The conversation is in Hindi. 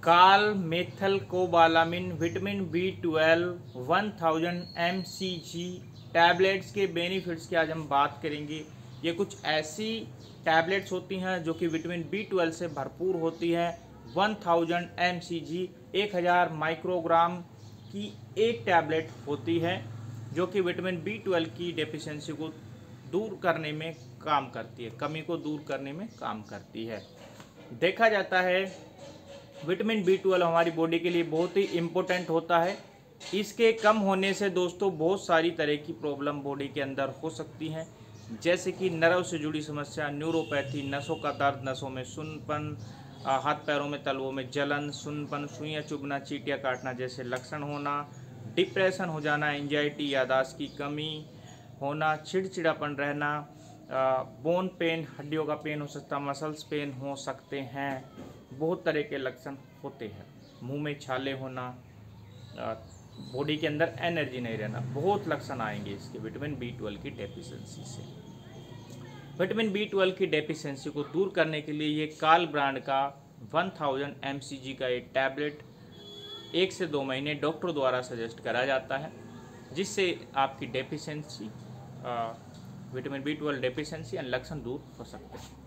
काल methylcobalamin vitamin B12 1000 mcg tablets के बेनिफिट्स की आज हम बात करेंगे। ये कुछ ऐसी टैबलेट्स होती हैं जो कि विटामिन B12 से भरपूर होती हैं। 1000 mcg 1000 माइक्रोग्राम की एक टैबलेट होती है जो कि विटामिन B12 की डेफिशिएंसी को दूर करने में काम करती है, कमी को दूर करने में काम करती है। देखा जाता है विटामिन B12 हमारी बॉडी के लिए बहुत ही इम्पोर्टेंट होता है। इसके कम होने से दोस्तों बहुत सारी तरह की प्रॉब्लम बॉडी के अंदर हो सकती हैं, जैसे कि नर्व से जुड़ी समस्या, न्यूरोपैथी, नसों का दर्द, नसों में सुन्नपन, हाथ पैरों में तलवों में जलन, सुन्नपन, सुइयां चुभना, चींटियां काटना जैसे लक्षण होना, डिप्रेशन हो जाना, एंजाइटी, याददाश्त की कमी होना, चिड़चिड़ापन रहना, बोन पेन, हड्डियों का पेन हो सकता है, मसल्स पेन हो सकते हैं, बहुत तरह के लक्षण होते हैं। मुंह में छाले होना, बॉडी के अंदर एनर्जी नहीं रहना, बहुत लक्षण आएंगे इसके विटामिन B12 की डेफिशिएंसी से। विटामिन B12 की डेफिशिएंसी को दूर करने के लिए ये काल ब्रांड का 1000 mcg का एक टैबलेट 1 से 2 महीने डॉक्टर द्वारा सजेस्ट करा जाता है, जिससे आपकी डेफिशिएंसी विटामिन B12 डेफिशिएंसी और लक्षण दूर हो सकते हैं।